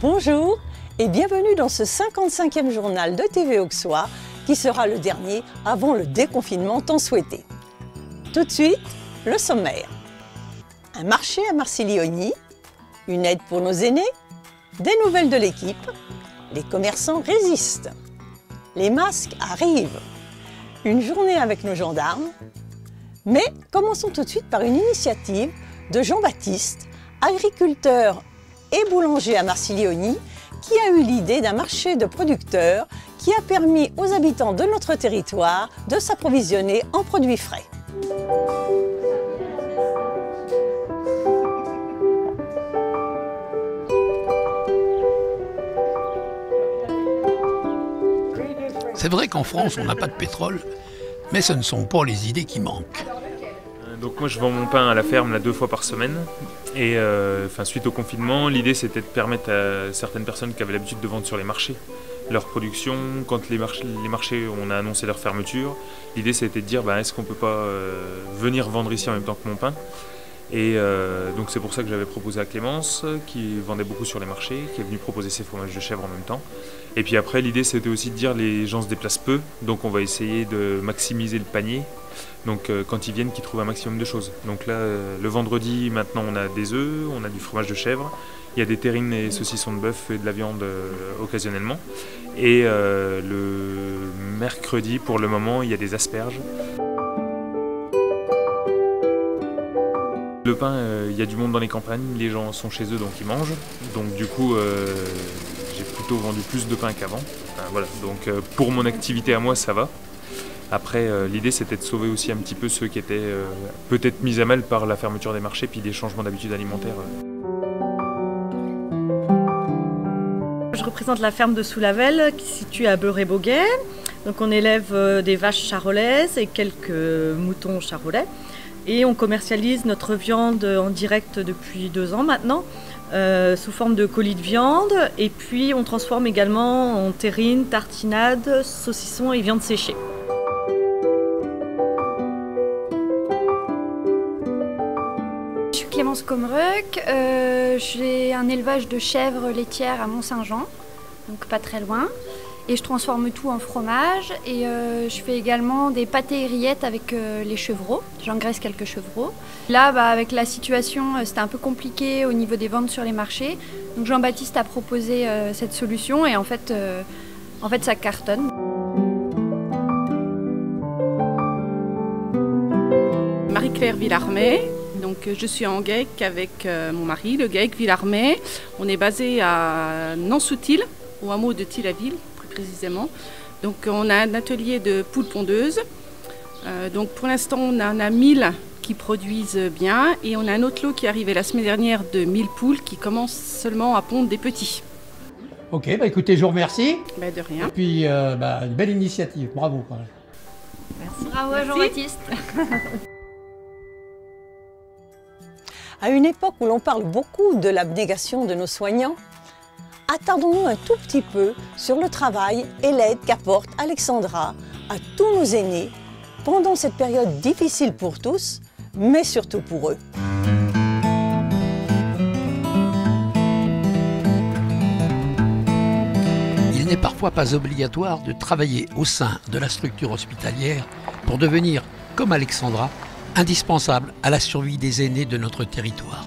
Bonjour et bienvenue dans ce 55e journal de TV Auxois qui sera le dernier avant le déconfinement tant souhaité. Tout de suite, le sommaire. Un marché à Marcilliony, une aide pour nos aînés, des nouvelles de l'équipe, les commerçants résistent, les masques arrivent, une journée avec nos gendarmes. Mais commençons tout de suite par une initiative de Jean-Baptiste, agriculteur et boulanger à Marcilliony, qui a eu l'idée d'un marché de producteurs qui a permis aux habitants de notre territoire de s'approvisionner en produits frais. C'est vrai qu'en France, on n'a pas de pétrole, mais ce ne sont pas les idées qui manquent. Donc moi je vends mon pain à la ferme 2 fois par semaine et suite au confinement, l'idée c'était de permettre à certaines personnes qui avaient l'habitude de vendre sur les marchés leur production. Quand les marchés on a annoncé leur fermeture, l'idée c'était de dire est-ce qu'on peut pas venir vendre ici en même temps que mon pain. Et donc c'est pour ça que j'avais proposé à Clémence, qui vendait beaucoup sur les marchés, qui est venue proposer ses fromages de chèvre en même temps. Et puis après l'idée c'était aussi de dire les gens se déplacent peu, donc on va essayer de maximiser le panier. Donc quand ils viennent, qu'ils trouvent un maximum de choses. Donc là, le vendredi, maintenant on a des œufs, on a du fromage de chèvre, il y a des terrines et saucissons de bœuf et de la viande occasionnellement. Et le mercredi, pour le moment, il y a des asperges. Le pain, il y a du monde dans les campagnes, les gens sont chez eux donc ils mangent. Donc du coup, j'ai plutôt vendu plus de pain qu'avant. Voilà. Donc pour mon activité à moi, ça va. Après, l'idée c'était de sauver aussi un petit peu ceux qui étaient peut-être mis à mal par la fermeture des marchés puis des changements d'habitudes alimentaires. Je représente la ferme de Sous-Lavelle qui se situe à Beurre-et-Boguet. Donc on élève des vaches charolaises et quelques moutons charolais. Et on commercialise notre viande en direct depuis 2 ans maintenant, sous forme de colis de viande. Et puis on transforme également en terrine, tartinade, saucisson et viande séchée. Je suis Clémence Commerec, j'ai un élevage de chèvres laitières à Mont-Saint-Jean, donc pas très loin. Et je transforme tout en fromage et je fais également des pâtés et rillettes avec les chevreaux. J'engraisse quelques chevreaux. Là, avec la situation, c'était un peu compliqué au niveau des ventes sur les marchés. Donc Jean-Baptiste a proposé cette solution et en fait ça cartonne. Marie-Claire Villarmet. Donc, je suis en GAEC avec mon mari, le GAEC Villarmet. On est basé à Nansoutil, au hameau de Tille-à-Ville, plus précisément. Donc, on a un atelier de poules pondeuses. Donc, pour l'instant, on en a 1000 qui produisent bien. Et on a un autre lot qui est arrivé la semaine dernière de 1000 poules qui commencent seulement à pondre des petits. Ok, écoutez, je vous remercie. De rien. Et puis, une belle initiative. Bravo. Merci. Bravo à Jean-Baptiste. À une époque où l'on parle beaucoup de l'abnégation de nos soignants, attardons-nous un tout petit peu sur le travail et l'aide qu'apporte Alexandra à tous nos aînés pendant cette période difficile pour tous, mais surtout pour eux. Il n'est parfois pas obligatoire de travailler au sein de la structure hospitalière pour devenir, comme Alexandra, indispensable à la survie des aînés de notre territoire.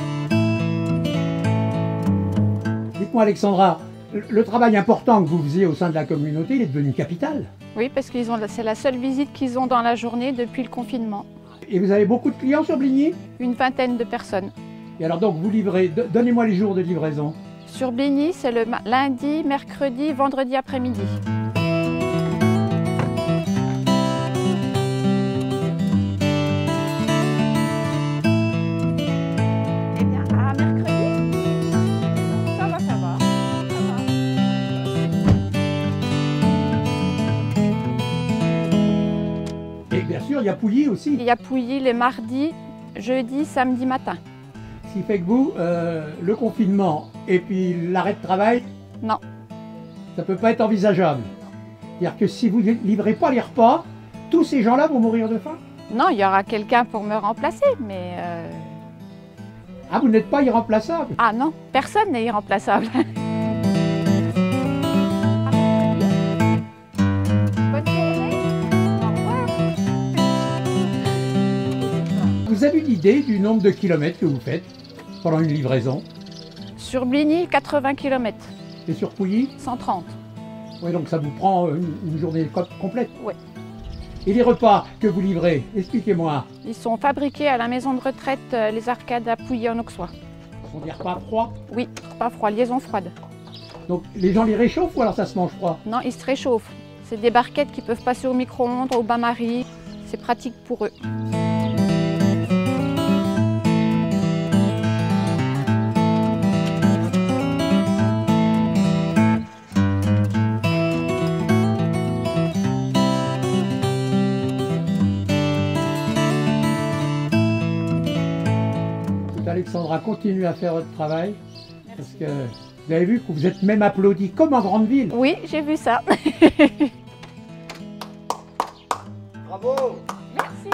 Dites-moi Alexandra, le travail important que vous faisiez au sein de la communauté, il est devenu capital. Oui, parce que c'est la seule visite qu'ils ont dans la journée depuis le confinement. Et vous avez beaucoup de clients sur Bligny? Une vingtaine de personnes. Et alors donc vous livrez, donnez-moi les jours de livraison. Sur Bligny, c'est le lundi, mercredi, vendredi après-midi. Il y a Pouilly aussi. Il y a Pouilly les mardis, jeudi, samedi matin. Ce qui fait que vous, le confinement et puis l'arrêt de travail, non, ça ne peut pas être envisageable. C'est-à-dire que si vous ne livrez pas les repas, tous ces gens-là vont mourir de faim? Non, il y aura quelqu'un pour me remplacer, mais Ah, vous n'êtes pas irremplaçable? Ah non, personne n'est irremplaçable. Bonne journée. Au revoir. Vous avez une idée du nombre de kilomètres que vous faites pendant une livraison? Sur Bligny, 80 km, Et sur Pouilly? 130. Oui, donc ça vous prend une journée complète? Oui. Et les repas que vous livrez, expliquez-moi. Ils sont fabriqués à la maison de retraite Les Arcades à Pouilly en Auxois. Ce sont des repas froids? Oui, pas froid, liaison froide. Donc les gens les réchauffent ou alors ça se mange froid? Non, ils se réchauffent. C'est des barquettes qui peuvent passer au micro-ondes, au bain-marie. C'est pratique pour eux. Alexandra, continuez à faire votre travail. Parce que vous avez vu que vous êtes même applaudi comme en grande ville. Oui, j'ai vu ça. Bravo! Merci.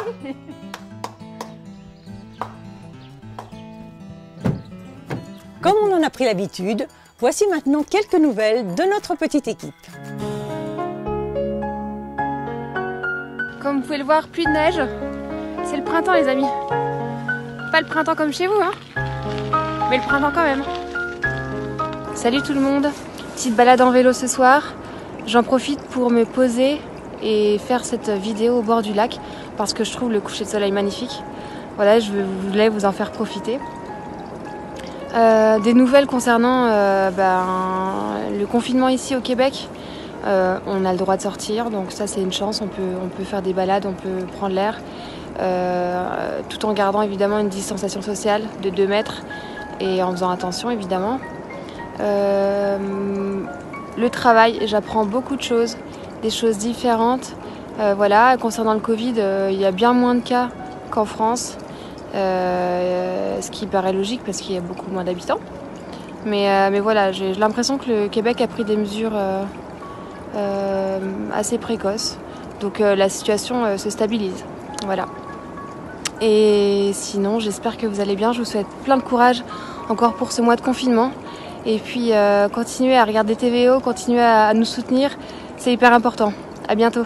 Comme on en a pris l'habitude, voici maintenant quelques nouvelles de notre petite équipe. Comme vous pouvez le voir, plus de neige. C'est le printemps les amis. Pas le printemps comme chez vous, hein, mais le printemps quand même. Salut tout le monde, petite balade en vélo ce soir. J'en profite pour me poser et faire cette vidéo au bord du lac parce que je trouve le coucher de soleil magnifique. Voilà, je voulais vous en faire profiter. Des nouvelles concernant le confinement ici au Québec. On a le droit de sortir, donc ça c'est une chance, on peut faire des balades, on peut prendre l'air. Tout en gardant évidemment une distanciation sociale de 2 mètres et en faisant attention évidemment. Le travail, j'apprends beaucoup de choses, des choses différentes. Voilà, concernant le Covid, il y a bien moins de cas qu'en France, ce qui paraît logique parce qu'il y a beaucoup moins d'habitants. Mais voilà, j'ai l'impression que le Québec a pris des mesures assez précoces, donc la situation se stabilise. Voilà. Et sinon, j'espère que vous allez bien. Je vous souhaite plein de courage encore pour ce mois de confinement. Et puis, continuez à regarder TVO, continuez à nous soutenir. C'est hyper important. À bientôt.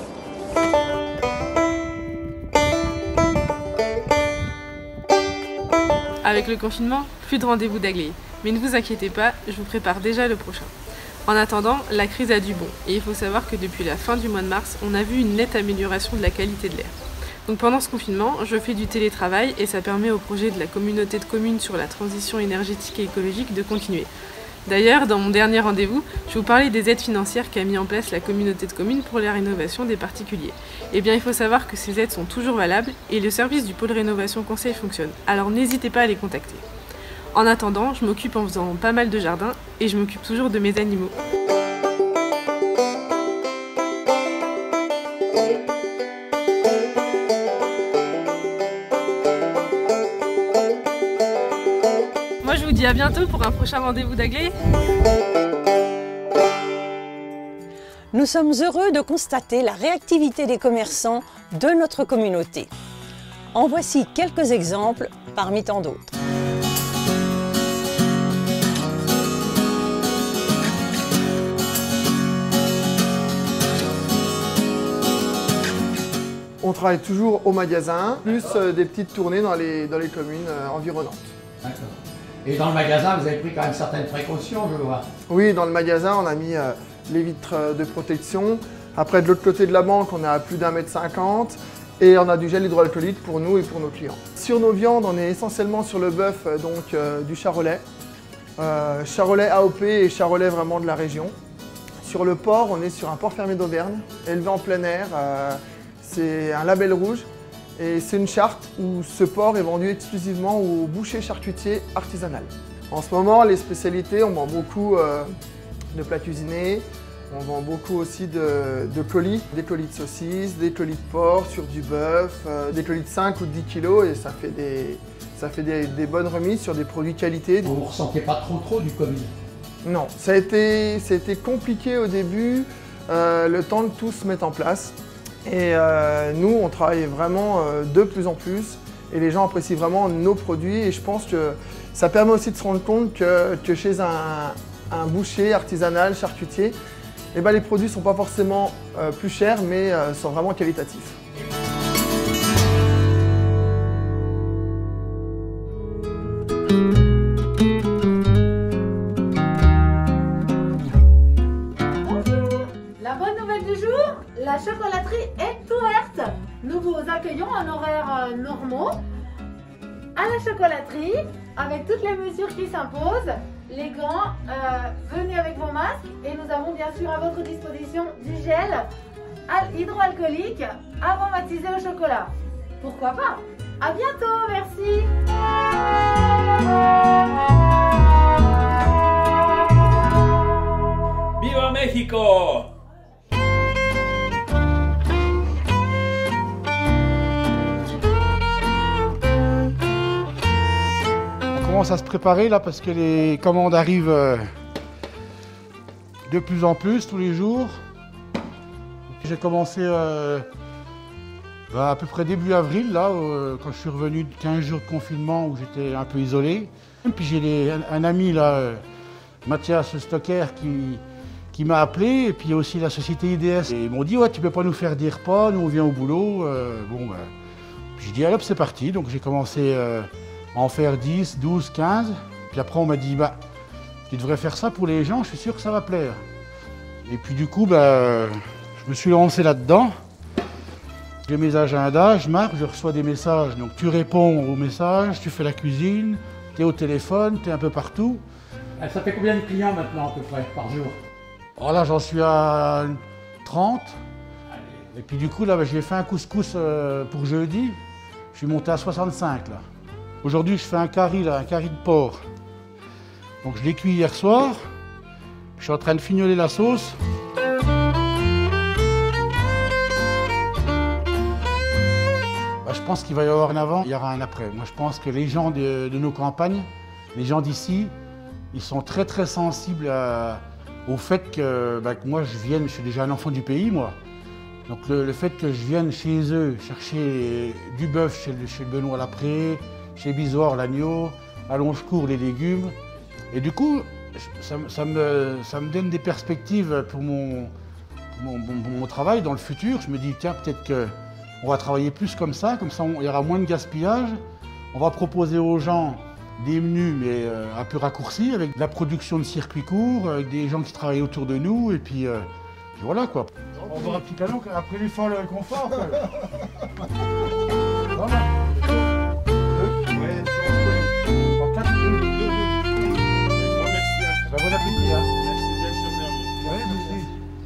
Avec le confinement, plus de rendez-vous d'Aglaé. Mais ne vous inquiétez pas, je vous prépare déjà le prochain. En attendant, la crise a du bon. Et il faut savoir que depuis la fin du mois de mars, on a vu une nette amélioration de la qualité de l'air. Donc pendant ce confinement, je fais du télétravail et ça permet au projet de la communauté de communes sur la transition énergétique et écologique de continuer. D'ailleurs, dans mon dernier rendez-vous, je vous parlais des aides financières qu'a mis en place la communauté de communes pour la rénovation des particuliers. Eh bien, il faut savoir que ces aides sont toujours valables et le service du pôle rénovation conseil fonctionne. Alors n'hésitez pas à les contacter. En attendant, je m'occupe en faisant pas mal de jardin et je m'occupe toujours de mes animaux. Moi, je vous dis à bientôt pour un prochain rendez-vous d'Aglaé. Nous sommes heureux de constater la réactivité des commerçants de notre communauté. En voici quelques exemples parmi tant d'autres. On travaille toujours au magasin, plus des petites tournées dans les communes environnantes. D'accord. Et dans le magasin, vous avez pris quand même certaines précautions, je vois. Oui, dans le magasin, on a mis les vitres de protection. Après, de l'autre côté de la banque, on est à plus d'1,50 m et on a du gel hydroalcoolique pour nous et pour nos clients. Sur nos viandes, on est essentiellement sur le bœuf, donc du charolais. Charolais AOP et charolais vraiment de la région. Sur le porc, on est sur un porc fermé d'Auvergne, élevé en plein air. C'est un label rouge. Et c'est une charte où ce porc est vendu exclusivement au boucher charcutier artisanal. En ce moment, les spécialités, on vend beaucoup de plats cuisinés, on vend beaucoup aussi de colis, des colis de saucisses, des colis de porc sur du bœuf, des colis de 5 ou de 10 kg et ça fait des bonnes remises sur des produits qualité. Vous ne ressentez pas trop du Covid? Non, ça a été compliqué au début, le temps que tout se mette en place. Et nous, on travaille vraiment de plus en plus et les gens apprécient vraiment nos produits et je pense que ça permet aussi de se rendre compte que chez un boucher artisanal, charcutier, eh ben, les produits ne sont pas forcément plus chers mais sont vraiment qualitatifs. La chocolaterie est ouverte. Nous vous accueillons en horaires normaux à la chocolaterie avec toutes les mesures qui s'imposent. Les gants, venez avec vos masques et nous avons bien sûr à votre disposition du gel hydroalcoolique aromatisé au chocolat. Pourquoi pas? À bientôt, merci. Viva México! On commence à se préparer là parce que les commandes arrivent de plus en plus tous les jours. J'ai commencé à peu près début avril là, quand je suis revenu de 15 jours de confinement où j'étais un peu isolé. Et puis j'ai un ami là, Mathias Stocker qui m'a appelé et puis il y a aussi la société IDS. Et ils m'ont dit ouais tu peux pas nous faire des repas, nous on vient au boulot. J'ai dit allez hop c'est parti, donc j'ai commencé en faire 10, 12, 15. Puis après, on m'a dit, bah, tu devrais faire ça pour les gens, je suis sûr que ça va plaire. Et puis du coup, bah, je me suis lancé là-dedans. J'ai mes agendas, je marque, je reçois des messages. Donc tu réponds aux messages, tu fais la cuisine, tu es au téléphone, tu es un peu partout. Ça fait combien de clients maintenant à peu près par jour? Alors là, j'en suis à 30. Et puis du coup, là, bah, j'ai fait un couscous pour jeudi. Je suis monté à 65 là. Aujourd'hui, je fais un curry de porc. Donc je l'ai cuit hier soir. Je suis en train de fignoler la sauce. Bah, je pense qu'il va y avoir un avant, il y aura un après. Moi, je pense que les gens de nos campagnes, les gens d'ici, ils sont très très sensibles au fait que moi, je suis déjà un enfant du pays, moi. Donc le fait que je vienne chez eux chercher du bœuf chez Benoît Lapré, chez Bisoire l'agneau, à Longecourt les légumes. Et du coup, ça me donne des perspectives pour mon travail dans le futur. Je me dis, tiens, peut-être qu'on va travailler plus comme ça il y aura moins de gaspillage. On va proposer aux gens des menus, mais un peu raccourcis, avec de la production de circuits courts, avec des gens qui travaillent autour de nous, et puis voilà quoi. On va voir un petit canon après l'effort, le confort. Voilà. Bon appétit, hein. Merci, bien sûr. Ouais, merci.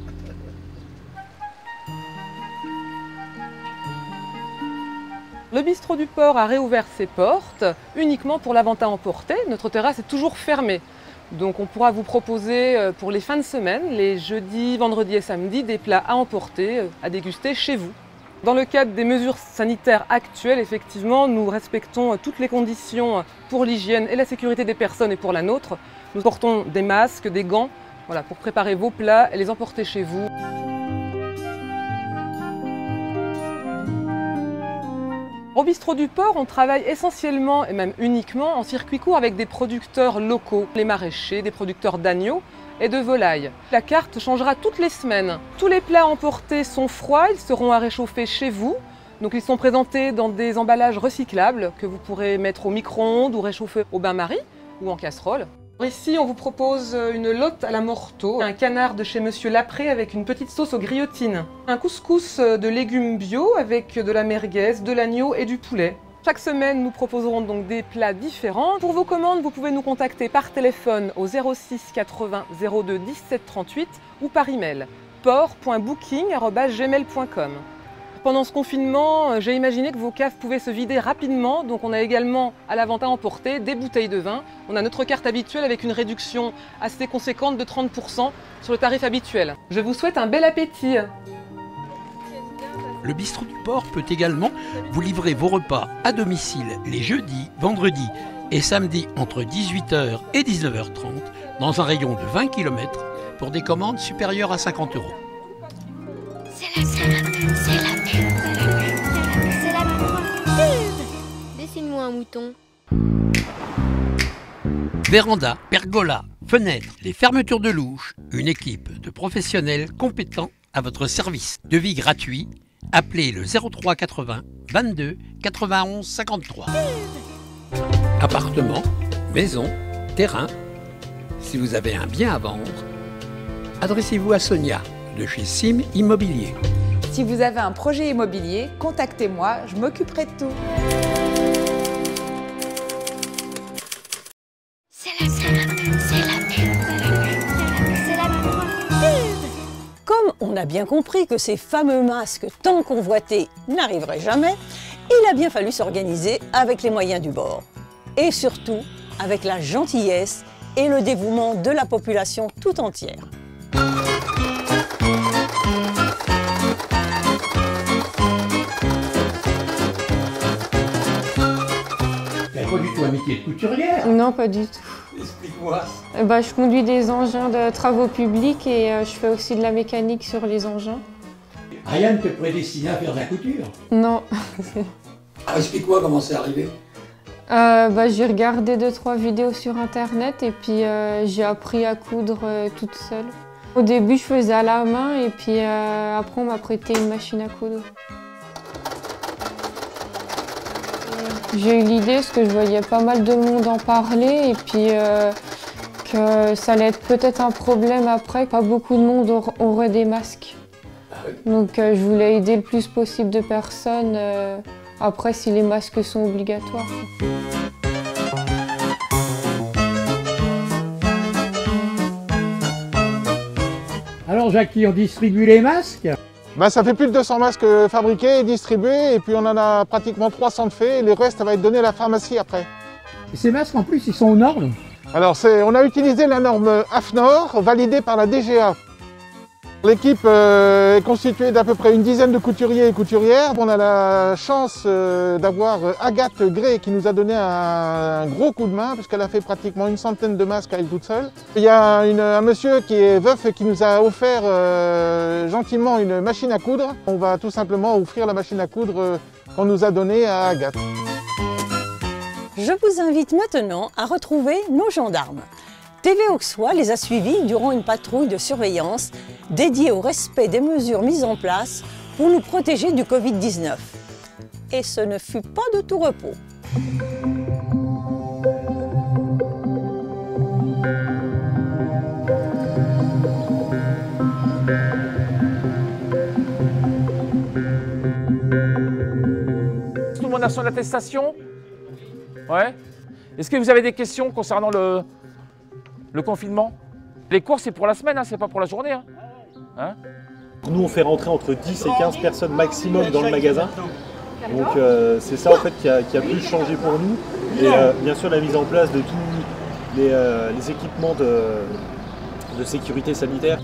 Le bistrot du port a réouvert ses portes uniquement pour la vente à emporter. Notre terrasse est toujours fermée. Donc on pourra vous proposer pour les fins de semaine, les jeudis, vendredis et samedis, des plats à emporter, à déguster chez vous. Dans le cadre des mesures sanitaires actuelles, effectivement, nous respectons toutes les conditions pour l'hygiène et la sécurité des personnes et pour la nôtre. Nous portons des masques, des gants, voilà, pour préparer vos plats et les emporter chez vous. Au bistrot du port, on travaille essentiellement et même uniquement en circuit court avec des producteurs locaux, les maraîchers, des producteurs d'agneaux et de volailles. La carte changera toutes les semaines. Tous les plats emportés sont froids, ils seront à réchauffer chez vous. Donc ils sont présentés dans des emballages recyclables que vous pourrez mettre au micro-ondes ou réchauffer au bain-marie ou en casserole. Ici, on vous propose une lotte à la morteau, un canard de chez Monsieur Lapré avec une petite sauce aux griotines, un couscous de légumes bio avec de la merguez, de l'agneau et du poulet. Chaque semaine, nous proposerons donc des plats différents. Pour vos commandes, vous pouvez nous contacter par téléphone au 06 80 02 17 38 ou par email port.booking@gmail.com. Pendant ce confinement, j'ai imaginé que vos caves pouvaient se vider rapidement, donc on a également à la vente à emporter des bouteilles de vin. On a notre carte habituelle avec une réduction assez conséquente de 30% sur le tarif habituel. Je vous souhaite un bel appétit. Le bistrot du port peut également vous livrer vos repas à domicile les jeudis, vendredis et samedis entre 18h et 19h30 dans un rayon de 20 km pour des commandes supérieures à 50 €. C'est la pub. Dessine-moi un mouton. Véranda, pergola, fenêtres, les fermetures de louches, une équipe de professionnels compétents à votre service. Devis gratuit, appelez le 03 80 22 91 53. Appartement, maison, terrain, si vous avez un bien à vendre, adressez-vous à Sonia de chez Sim Immobilier. Si vous avez un projet immobilier, contactez-moi, je m'occuperai de tout. Comme on a bien compris que ces fameux masques tant convoités n'arriveraient jamais, il a bien fallu s'organiser avec les moyens du bord. Et surtout, avec la gentillesse et le dévouement de la population tout entière. Tu n'as pas du tout un métier de couturière? Non, pas du tout. Explique-moi. Je conduis des engins de travaux publics et je fais aussi de la mécanique sur les engins. Rien ne te prédestine à faire de la couture? Non. Explique-moi comment c'est arrivé. J'ai regardé 2-3 vidéos sur internet et puis j'ai appris à coudre toute seule. Au début je faisais à la main et puis après on m'a prêté une machine à coudre. J'ai eu l'idée parce que je voyais pas mal de monde en parler et puis que ça allait être peut-être un problème après, pas beaucoup de monde aurait des masques. Donc je voulais aider le plus possible de personnes. Après, si les masques sont obligatoires. Alors Jackie, on distribue les masques? Ça fait plus de 200 masques fabriqués et distribués, et puis on en a pratiquement 300 de faits, et le reste va être donné à la pharmacie après. Et ces masques en plus, ils sont aux normes? Alors on a utilisé la norme AFNOR, validée par la DGA. L'équipe est constituée d'à peu près une dizaine de couturiers et couturières. On a la chance d'avoir Agathe Gray qui nous a donné un gros coup de main parce qu'elle a fait pratiquement une centaine de masques à elle toute seule. Il y a un monsieur qui est veuf qui nous a offert gentiment une machine à coudre. On va tout simplement offrir la machine à coudre qu'on nous a donnée à Agathe. Je vous invite maintenant à retrouver nos gendarmes. TV Auxois les a suivis durant une patrouille de surveillance dédiée au respect des mesures mises en place pour nous protéger du Covid-19. Et ce ne fut pas de tout repos. Tout le monde a son attestation? Ouais. Est-ce que vous avez des questions concernant le confinement? Les cours, c'est pour la semaine, hein, c'est pas pour la journée. Hein. Nous, on fait rentrer entre 10 et 15 personnes maximum dans le magasin. Donc c'est ça en fait qui a pu changer pour nous. Et bien sûr la mise en place de tous les équipements de sécurité sanitaire.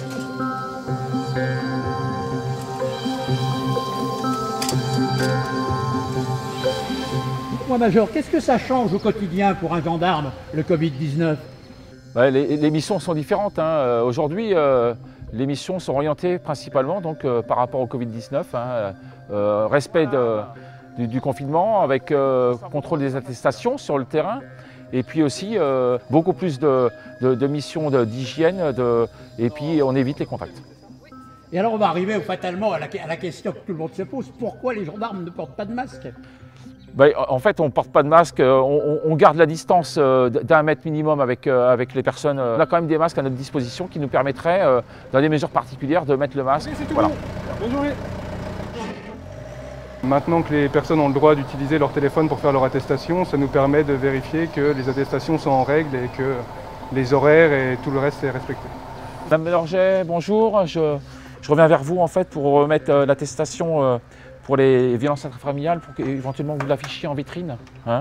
Dites-moi Major, qu'est-ce que ça change au quotidien pour un gendarme, le Covid-19? Les missions sont différentes. Hein. Aujourd'hui, les missions sont orientées principalement donc, par rapport au Covid-19. Hein. Respect du confinement avec contrôle des attestations sur le terrain. Et puis aussi beaucoup plus de missions d'hygiène et puis on évite les contacts. Et alors on va arriver fatalement à la question que tout le monde se pose, pourquoi les gendarmes ne portent pas de masque? En fait, on ne porte pas de masque, on garde la distance d'1 mètre minimum avec les personnes. On a quand même des masques à notre disposition qui nous permettraient, dans des mesures particulières, de mettre le masque. Voilà. Bonne journée. Maintenant que les personnes ont le droit d'utiliser leur téléphone pour faire leur attestation, ça nous permet de vérifier que les attestations sont en règle et que les horaires et tout le reste est respecté. Madame Mélorget, bonjour. Je reviens vers vous en fait pour remettre l'attestation pour les violences intrafamiliales, pour qu'éventuellement vous l'affichiez en vitrine. Hein.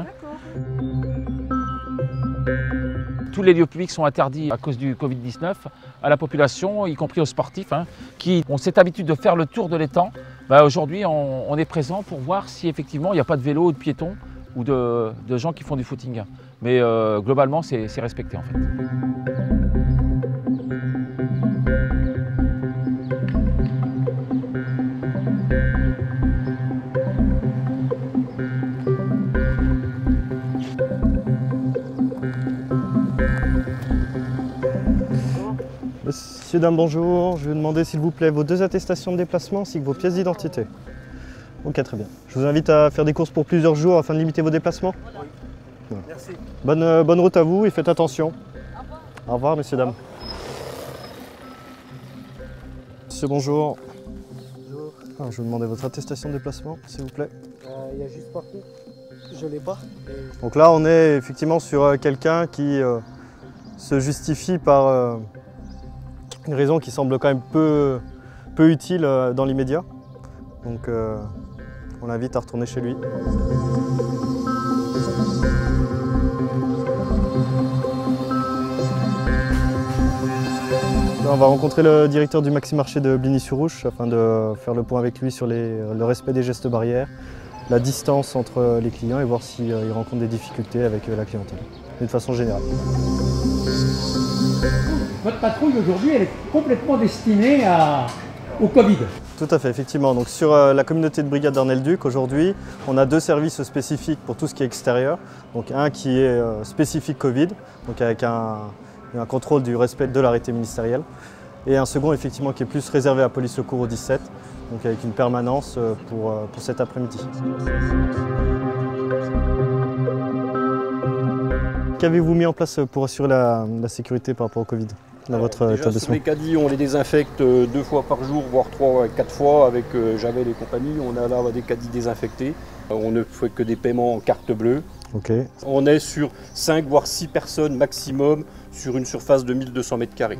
Tous les lieux publics sont interdits à cause du Covid-19 à la population, y compris aux sportifs, hein, qui ont cette habitude de faire le tour de l'étang. Aujourd'hui, on est présent pour voir si effectivement il n'y a pas de vélos ou de piétons ou de gens qui font du footing. Mais globalement, c'est respecté en fait. Messieurs, dames, bonjour. Je vais vous demander s'il vous plaît vos 2 attestations de déplacement ainsi que vos pièces d'identité. Ok, très bien. Je vous invite à faire des courses pour plusieurs jours afin de limiter vos déplacements. Oui. Merci. Bonne route à vous et faites attention. Au revoir, messieurs, dames. Monsieur, bonjour. Bonjour. Alors, je vais vous demander votre attestation de déplacement, s'il vous plaît. Il y a juste partout. Je ne l'ai pas. Donc là, on est effectivement sur quelqu'un qui se justifie par une raison qui semble quand même peu utile dans l'immédiat. Donc on l'invite à retourner chez lui. Là, on va rencontrer le directeur du Maxi Marché de Bligny-sur-Ouche afin de faire le point avec lui sur le respect des gestes barrières, la distance entre les clients et voir s'il rencontre des difficultés avec la clientèle, d'une façon générale. Votre patrouille aujourd'hui, elle est complètement destinée au Covid. Tout à fait, effectivement. Donc sur la communauté de brigade d'Arnel-Duc, aujourd'hui, on a 2 services spécifiques pour tout ce qui est extérieur. Donc un qui est spécifique Covid, donc avec un contrôle du respect de l'arrêté ministériel. Et un second, effectivement, qui est plus réservé à police secours au 17, donc avec une permanence pour cet après-midi. Qu'avez-vous mis en place pour assurer la sécurité par rapport au Covid dans votre établissement? Sur les caddies, on les désinfecte 2 fois par jour, voire 3 à 4 fois avec Javel et compagnie. On a là des caddies désinfectés. On ne fait que des paiements en carte bleue. Okay. On est sur 5 voire 6 personnes maximum sur une surface de 1200 mètres carrés.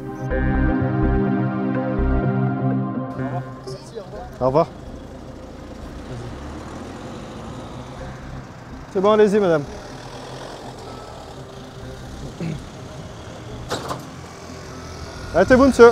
Au revoir. C'est bon, allez-y, madame. Arrêtez-vous, monsieur.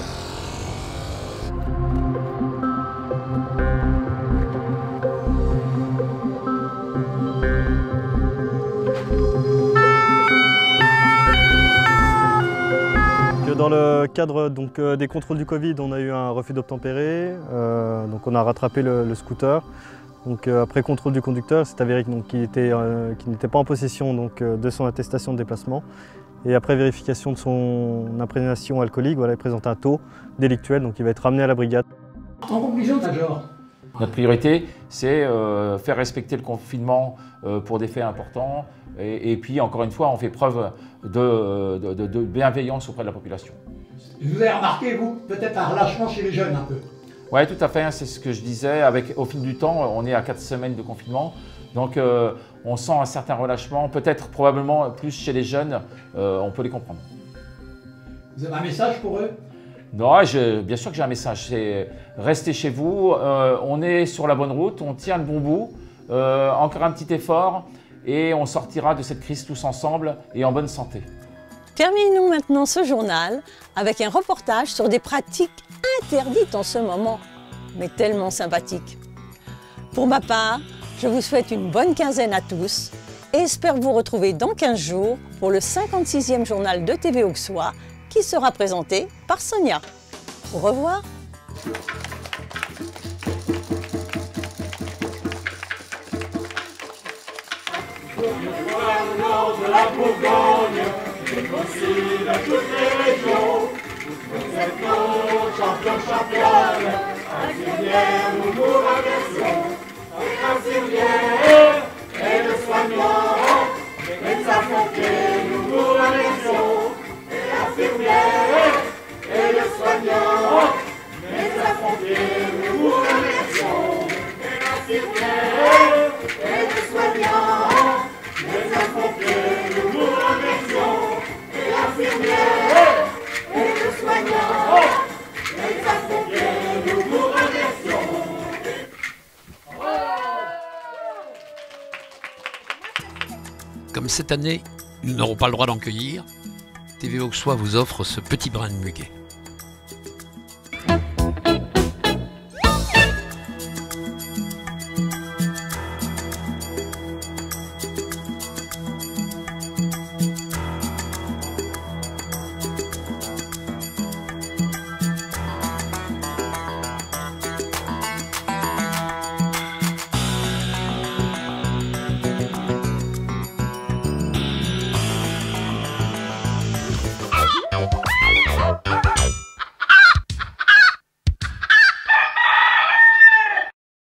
Dans le cadre des contrôles du Covid, on a eu un refus d'obtempérer, donc on a rattrapé le scooter. Donc, après contrôle du conducteur, c'est avéré qu'il n'était pas en possession de son attestation de déplacement. Et après vérification de son imprégnation alcoolique, voilà, il présente un taux délictuel, donc il va être ramené à la brigade. En conclusion, Major. Notre priorité, c'est faire respecter le confinement pour des faits importants. Et puis, encore une fois, on fait preuve de bienveillance auprès de la population. Vous avez remarqué, vous, peut-être un relâchement chez les jeunes un peu? Oui, tout à fait, c'est ce que je disais. Au fil du temps, on est à 4 semaines de confinement. Donc, on sent un certain relâchement, peut-être probablement plus chez les jeunes, on peut les comprendre. Vous avez un message pour eux? Non, bien sûr que j'ai un message, c'est restez chez vous, on est sur la bonne route, on tient le bon bout, encore un petit effort et on sortira de cette crise tous ensemble et en bonne santé. Terminons maintenant ce journal avec un reportage sur des pratiques interdites en ce moment, mais tellement sympathiques. Pour ma part, je vous souhaite une bonne quinzaine à tous et espère vous retrouver dans 15 jours pour le 56e journal de TV Auxois qui sera présenté par Sonia. Au revoir. Au nord de la Bourgogne, c'est possible à toutes les régions. Nous êtes nos champions, championnes, infirmières, nous vous remercions. Les infirmières et le soignant, les médecins pompiers, nous vous remercions. Les infirmières et le soignant, les médecins pompiers, nous vous remercions. Les infirmières et le soignant, les infirmiers, nous vous remercions. Les infirmières et le soignant, les infirmiers, nous vous remercions. Comme cette année, nous n'aurons pas le droit d'en cueillir, TV Auxois vous offre ce petit brin de muguet.